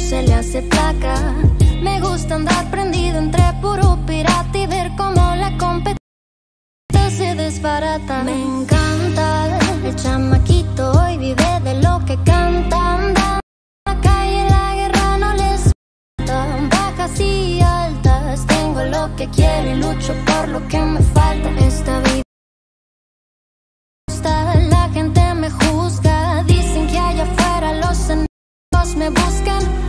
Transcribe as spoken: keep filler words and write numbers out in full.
se le hace placa. Me gusta andar prendido entre puro pirata y ver cómo la competencia se desbarata. Me encanta el chamaquito, hoy vive de lo que canta. Anda en la calle, la guerra no les falta. Bajas y altas, tengo lo que quiero y lucho por lo que me falta. Esta vida la gente me juzga, dicen que allá afuera los enemigos me buscan.